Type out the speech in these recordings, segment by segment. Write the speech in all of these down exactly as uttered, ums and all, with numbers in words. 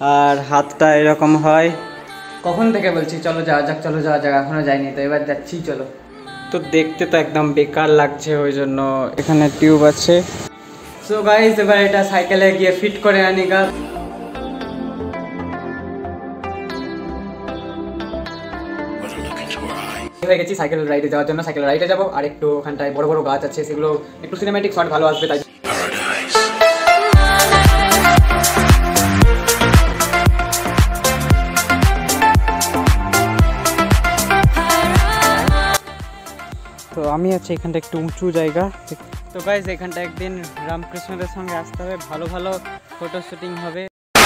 আর হাতটা এরকম হয়। কখন থেকে বলছি চলো যাওয়া যাক চলো যাওয়া যাক, এখনো যাইনি, তো এবার যাচ্ছি চলো। তো দেখতে তো একদম বেকার লাগছে, ওই জন্য এখানে টিউব আছে। সো গাইস এবার এটা সাইকেলে গিয়ে ফিট করে আনি গা। হয়ে গেছি সাইকেল রাইডে যাওয়ার জন্য, সাইকেল রাইডে যাবো। আর একটু ওখানটায় বড় বড় গাছ আছে, সেগুলো একটু সিনেম্যাটিক শট ভালো আসবে তাই। তো আমি আছি এখানটা একটু উঁচু জায়গা। তো গাইস এখানটা একদিন রামকৃষ্ণদের সঙ্গে আসতে হবে, ভালো ভালো ফটো শুটিং হবে।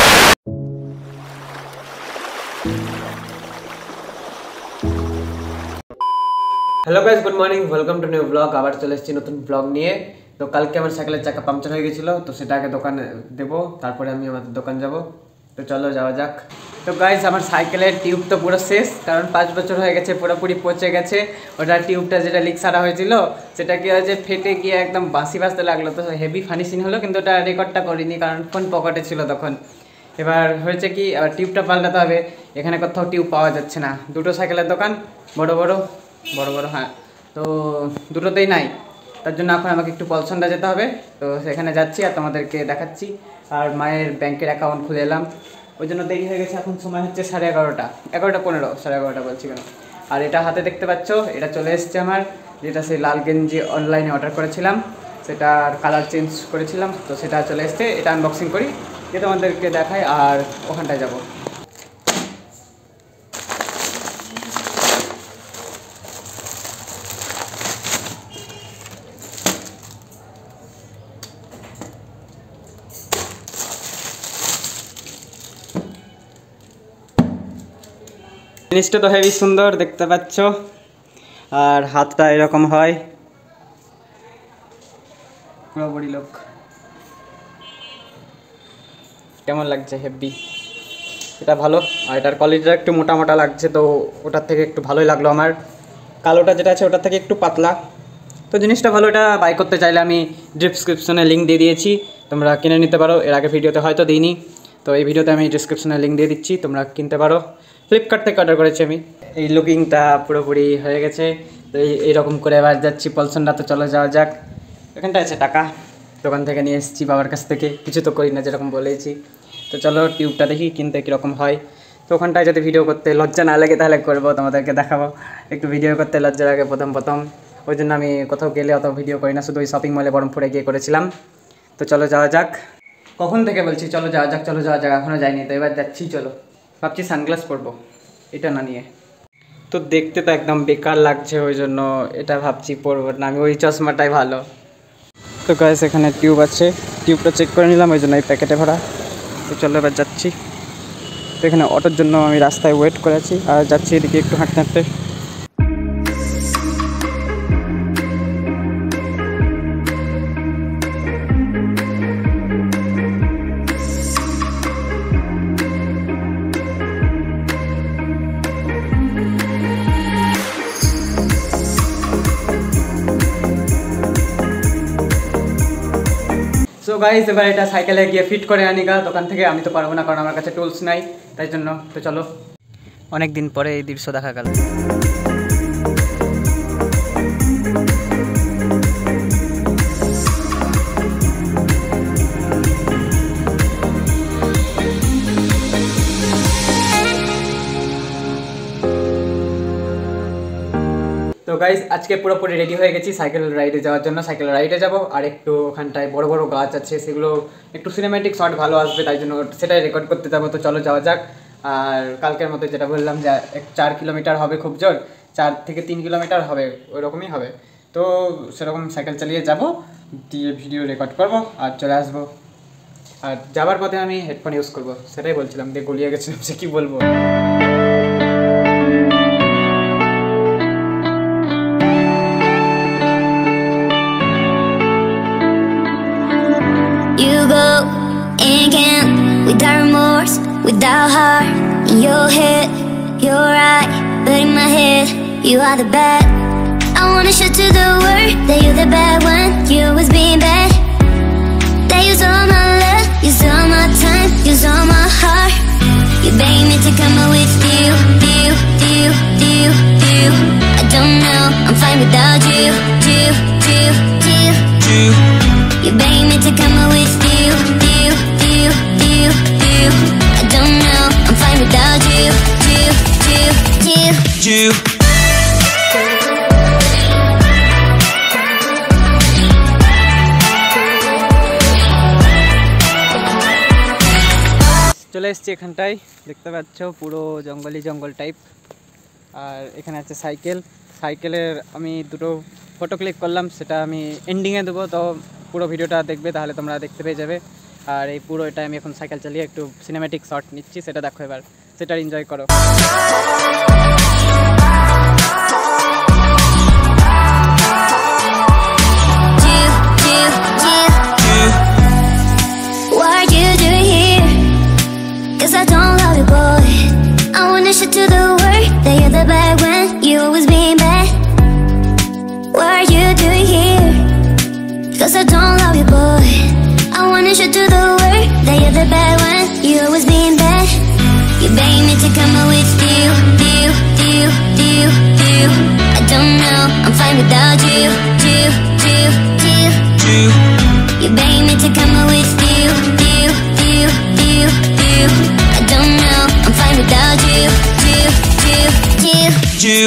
Hello guys, good morning, welcome to new blog. আবার চলে এসেছি নতুন ব্লগ নিয়ে। তো কালকে আমার সাইকেলের চাকা পাংচার হয়ে গেছিলো, তো সেটা আগে দোকানে দেবো, তারপরে আমি আমাদের দোকান যাব। তো চলো যাওয়া যাক। তো গাইস আমার সাইকেলের টিউব তো পুরো শেষ, কারণ পাঁচ বছর হয়ে গেছে, পুরোপুরি পচে গেছে। ওটা টিউবটা যেটা লিক সারা হয়েছিল সেটা কি হয়েছে, ফেটে গিয়ে একদম বাঁশি বাঁচতে লাগলো। তো হেভি ফানি সিন হলো, কিন্তু ওটা রেকর্ডটা করিনি কারণ ফোন পকেটে ছিল তখন। এবার হয়েছে কি, আবার টিউবটা পাল্টাতে হবে। এখানে কোথাও টিউব পাওয়া যাচ্ছে না, দুটো সাইকেলের দোকান, বড় বড় বড় বড় হ্যাঁ, তো দুটোতেই নাই। তার জন্য এখন আমাকে একটু পলসনটা যেতে হবে, তো সেখানে যাচ্ছি আর তোমাদেরকে দেখাচ্ছি। আর মায়ের ব্যাংকের অ্যাকাউন্ট খুলে এলাম, ওই জন্য দেরি হয়ে গেছে। এখন সময় হচ্ছে সাড়ে এগারোটা এগারোটা পনেরো সাড়ে এগারোটা বলছি কেন। আর এটা হাতে দেখতে পাচ্ছ, এটা চলে এসছে আমার, যেটা সেই লাল গেঞ্জি অনলাইনে অর্ডার করেছিলাম, সেটার কালার চেঞ্জ করেছিলাম, তো সেটা চলে এসছে। এটা আনবক্সিং করি, যে তোমাদেরকে দেখাই, আর ওখানটায় যাবো। জিনিসটা তো হেভি সুন্দর দেখতে পাচ্ছ, আর হাতটা এরকম হয়, পুরো বড়ি লোক। কেমন লাগছে? হেভি, এটা ভালো। আর এটার কোয়ালিটিটা একটু মোটা মোটা লাগছে, তো ওটার থেকে একটু ভালোই লাগলো আমার। কালোটা যেটা আছে ওটার থেকে একটু পাতলা, তো জিনিসটা ভালো। এটা বাই করতে চাইলে আমি ডিসক্রিপশনে লিঙ্ক দিয়ে দিয়েছি, তোমরা কিনে নিতে পারো। এর আগে ভিডিওতে হয়তো দিইনি, তো এই ভিডিওতে আমি ডিসক্রিপশনে লিঙ্ক দিয়ে দিচ্ছি, তোমরা কিনতে পারো। ফ্লিপকার্ট থেকে অর্ডার করেছি আমি। এই লুকিংটা পুরোপুরি হয়ে গেছে, তো এই এইরকম করে এবার যাচ্ছি পলসনটা। তো চলো যাওয়া যাক। এখানটা আছে টাকা, দোকান থেকে নিয়ে এসেছি বাবার কাছ থেকে, কিছু তো করি না যেরকম বলেছি। তো চলো টিউবটা দেখি কিনতে কীরকম হয়। তো ওখানটায় যদি ভিডিও করতে লজ্জা না লাগে তাহলে করবো, তোমাদেরকে দেখাবো। একটু ভিডিও করতে লজ্জা লাগে প্রথম প্রথম, ওই জন্য আমি কোথাও গেলে অত ভিডিও করি না, শুধু ওই শপিং মলে বরমপুরে গিয়ে করেছিলাম। তো চলো যাওয়া যাক। কখন থেকে বলছি চলো যাওয়া যাক চলো যাওয়া যাক, এখনও যাইনি, তো এবার যাচ্ছি চলো। ভাবছি সানগ্লাস পরবো, এটা না নিয়ে। তো দেখতে তো একদম বেকার লাগছে, ওই জন্য এটা ভাবছি পরবো না, আমি ওই চশমাটাই ভালো। তো গাইস এখানে টিউব আছে, টিউবটা চেক করে নিলাম, ওই জন্য এই প্যাকেটে ভরা। তো চলো এবার যাচ্ছি। তো এখানে অটোর জন্য আমি রাস্তায় ওয়েট করে আছি, আর যাচ্ছি এদিকে একটু হাঁটতে হাঁটতে। সো গাইস এবার এটা সাইকেলে গিয়ে ফিট করে আনি গা দোকান থেকে। আমি তো পারবো না, কারণ আমার কাছে টুলস নাই, তাই জন্য। তো চলো, অনেক দিন পরে এই দৃশ্য দেখা গেল। তো গাইস আজকে পুরোপুরি রেডি হয়ে গেছি সাইকেল রাইডে যাওয়ার জন্য, সাইকেল রাইডে যাব। আর একটু ওখানটায় বড় বড় গাছ আছে, সেগুলো একটু সিনেম্যাটিক শট ভালো আসবে, তাই জন্য সেটাই রেকর্ড করতে যাবো। তো চলো যাওয়া যাক। আর কালকের মতো যেটা বললাম যে এক চার কিলোমিটার হবে, খুব জোর চার থেকে তিন কিলোমিটার হবে, ওই রকমই হবে। তো সেরকম সাইকেল চালিয়ে যাব, দিয়ে ভিডিও রেকর্ড করব আর চলে আসবো। আর যাবার পথে আমি হেডফোন ইউজ করবো, সেটাই বলছিলাম, দিয়ে গলিয়ে গেছিলাম, সে কী বলবো। Without remorse, without heart, in your head, you're right, but in my head, you are the bad. I wanna show to the world that you're the bad one, you was being bad. That use all my love, use all my time, use all my heart. চলে এসেছি এখানটায়, দেখতে পাচ্ছ পুরো জঙ্গলি জঙ্গল type. আর এখানে আছে cycle, সাইকেলের আমি দুটো ফটো ক্লিক করলাম, সেটা আমি এন্ডিংয়ে দেবো, তো পুরো ভিডিওটা দেখবে, তাহলে তোমরা দেখতে পেয়ে যাবে। আর এই পুরো এটা আমি এখন সাইকেল চালিয়ে একটু সিনেম্যাটিক শট নিচ্ছি, সেটা দেখো এবার, সেটা এনজয় করো। I don't love you, boy. I wanna shoot to the world that you're the bad when you always being bad. What are you doing here? Cause I don't love you, boy. I wanna shoot to the world that you're the bad when you always being bad. You beg me to come out with you, you, you, you, you. I don't know, I'm fine without you, you, you, you, you. You beg me to come out with you, you, you, you, you. I don't know, I'm fine without you, you, you, you, you.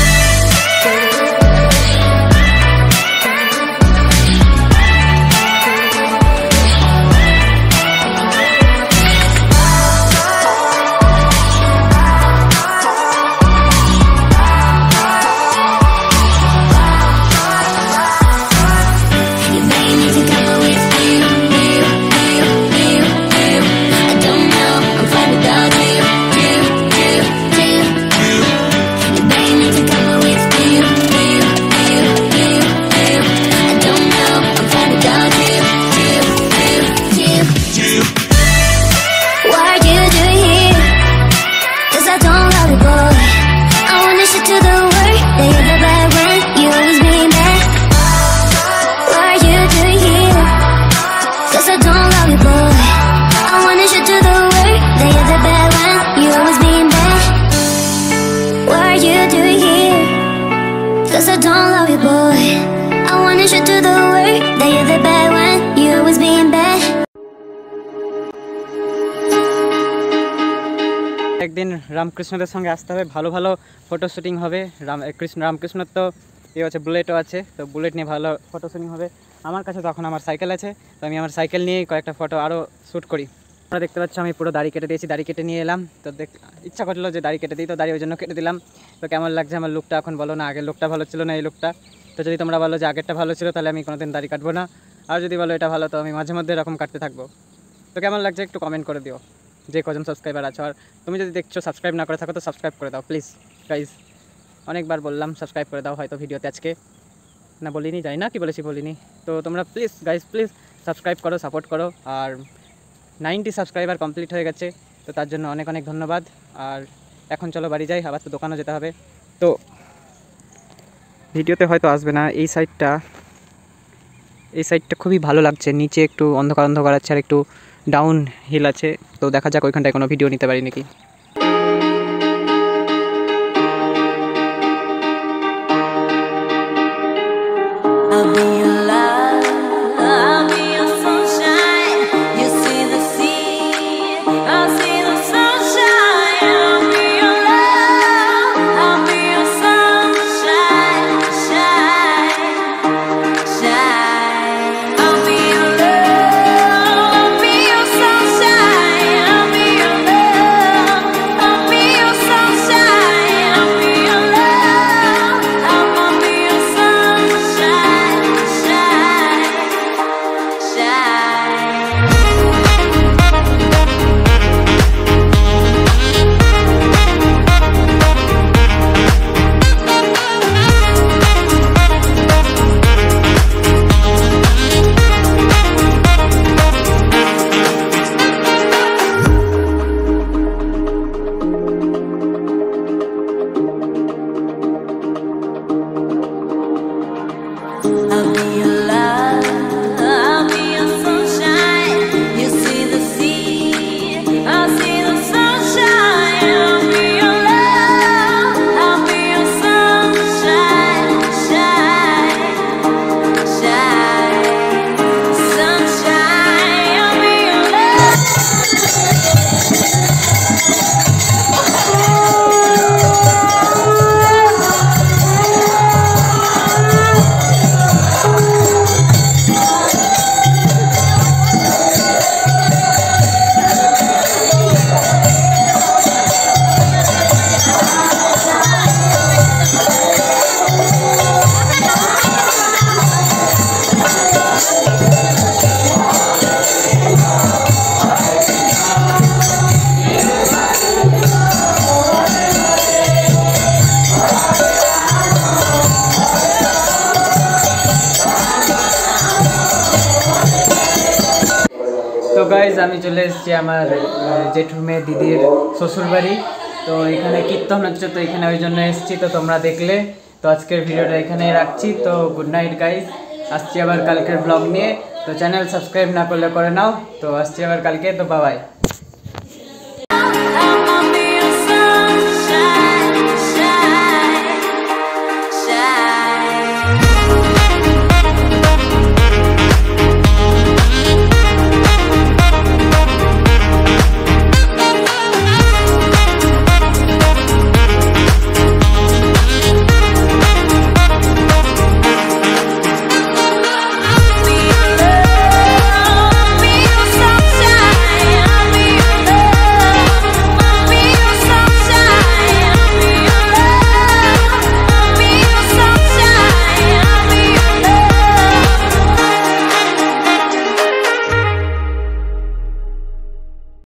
একদিন রামকৃষ্ণদের সঙ্গে আসতে হবে, ভালো ভালো photo shooting হবে। রাম কৃষ্ণ রামকৃষ্ণর তো এ আছে, বুলেটও আছে, তো বুলেট নিয়ে ভালো ফটো শ্যুটিং হবে। আমার কাছে তখন আমার সাইকেল আছে, তো আমি আমার সাইকেল নিয়েই কয়েকটা ফটো আরও শ্যুট করি। আমরা দেখতে পাচ্ছি আমি পুরো দাড়ি কেটে দিয়েছি, দাড়ি কেটে নিয়ে এলাম, তো দেখ ইচ্ছা করলো যে দাড়ি কেটে দিই, তো দাড়ি ওই জন্য কেটে দিলাম। তো কেমন লাগছে আমার লুকটা এখন বলো না, আগের লুকটা ভালো ছিল না এই লুকটা? তো যদি তোমরা বলো যে আগেরটা ভালো ছিল, তাহলে আমি কোনোদিন দাড়ি কাটবো না, আর যদি বলো এটা ভালো, তো আমি মাঝে মধ্যে এরকম কাটতে থাকবো। তো কেমন লাগছে একটু কমেন্ট করে দিও, যে কজন সাবস্ক্রাইবার আছো। আর তুমি যদি দেখছো সাবস্ক্রাইব না করে থাকো, তো সাবস্ক্রাইব করে দাও প্লিজ গাইজ। অনেকবার বললাম সাবস্ক্রাইব করে দাও, হয়তো ভিডিওতে আজকে না বলিনি, জানি না কি বলেছি, বলিনি। তো তোমরা প্লিজ গাইজ প্লিজ সাবস্ক্রাইব করো, সাপোর্ট করো। আর নাইনটি সাবস্ক্রাইবার কমপ্লিট হয়ে গেছে, তো তার জন্য অনেক অনেক ধন্যবাদ। আর এখন চলো বাড়ি যাই, আবার তো দোকানও যেতে হবে। তো ভিডিওতে হয়তো আসবে না এই সাইডটা, এই সাইডটা খুবই ভালো লাগছে, নিচে একটু অন্ধকার অন্ধকার আছে আর একটু ডাউন হিল আছে, তো দেখা যাক ওইখানটায় কোনো ভিডিও নিতে পারি নাকি। আমি চলে এসেছি আমার জেঠুর মেয়ে দিদির শ্বশুর বাড়ি। তো এখানে কীর্তন হচ্ছে, তো এখানে ওই জন্য এসেছি। তো তোমরা দেখলে, তো আজকের ভিডিওটা এখানে রাখছি। তো গুড নাইট গাইস, আসছি আবার কালকের ব্লগ নিয়ে। তো চ্যানেল সাবস্ক্রাইব না করলে করে নাও। তো আসছি আবার কালকে, তো বাই বাই।